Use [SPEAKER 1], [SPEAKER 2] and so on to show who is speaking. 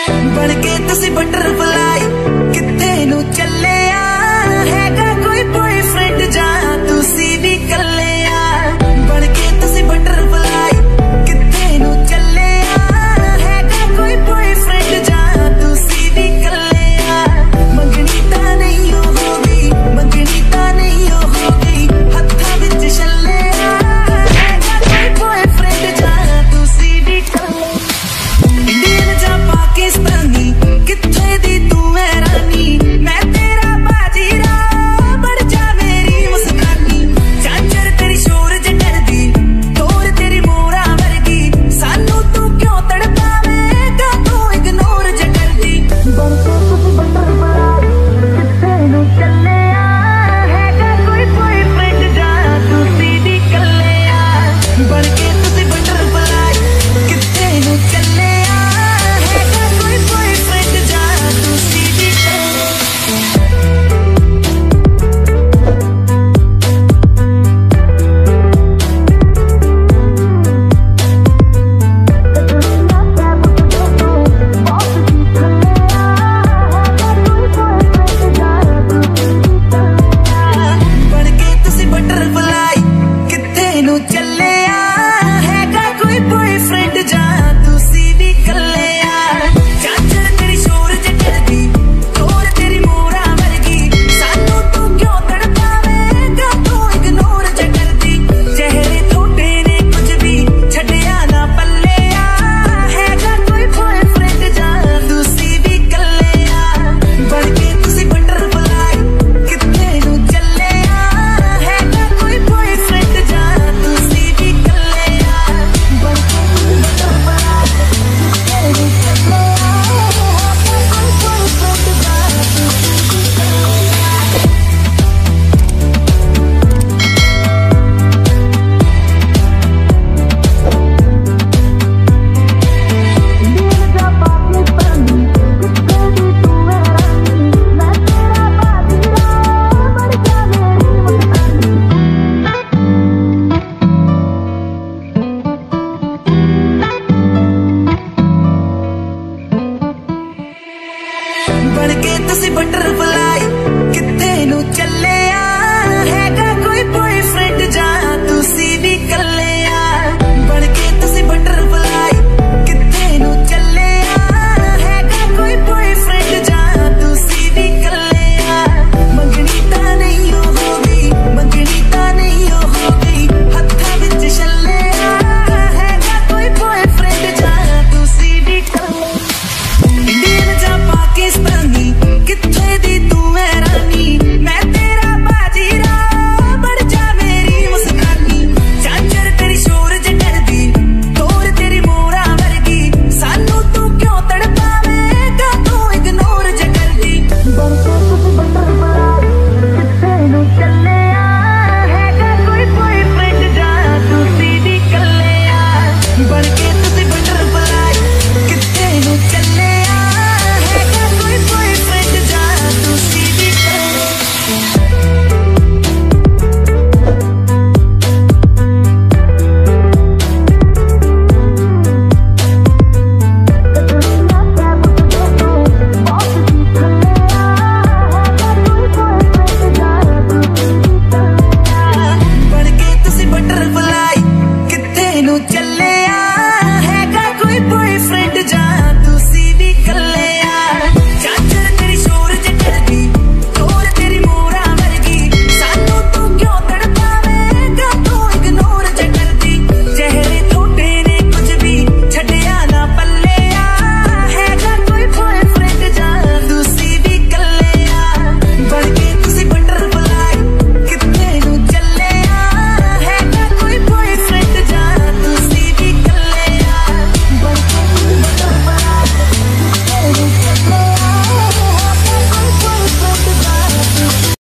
[SPEAKER 1] बनके तुसी बटरफ्लाई किथे नू चले आ हैगा कोई बॉयफ्रेंड जा तुसी भी कले आ बनके तुसी बटरफ्लाई किथे नू चले आ हैगा कोई बॉयफ्रेंड जा तुसी भी कले आ मंगनी ता नहीं हो गई मंगनी ता नहीं हो गई हत्था विच छले आ हैगा कोई बॉयफ्रेंड जा तुसी भी कले इंडियन जा पाकिस्तानी किथे दी तू है रानी मैं तेरा बाजीरा बढ़ जा मेरी मुस्कानी चांचर तेरी शोर च डरदी तोर तेरी मोरा वर्गी सानू तू क्यों तड़पावेगा तू इग्नोर ज करदी बनके तुसी बटरफ्लाई किथे नू चले आ हैगा कोई बॉयफ्रेंड जा तुसी भी कले आ बनके तुसी बटरफ्लाई किथे नू चले आ हैगा कोई बॉयफ्रेंड जा तुसी भी कले बनके तुसी बटरफ्लाई किथे नू चले आ हैगा कोई बॉयफ्रेंड जा तुसी भी कले आ चांचर तेरी शोर च डरदी तोर तेरी मोरा वर्गी सानू तू क्यों तड़पावेगा तू इग्नोर ज करदी चेहरे थोड़े ने कुछ भी छड्डिया ना पल्ले आ हैगा कोई बॉयफ्रेंड जा तुसी भी कले आ बनके तुसी बटरफ्लाई किथे नू चले आ हैगा कोई बॉयफ्रेंड जा तुसी भी कले आ बनके तुसी बटरफ्लाई किथे नू चले आ हैगा कोई बॉयफ्रेंड जा तुसी भी बनके तुसी बटर